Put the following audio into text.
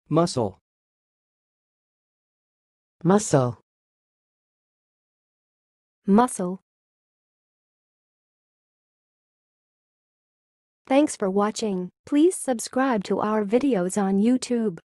Muscle. Muscle. Muscle. Thanks for watching. Please subscribe to our videos on YouTube.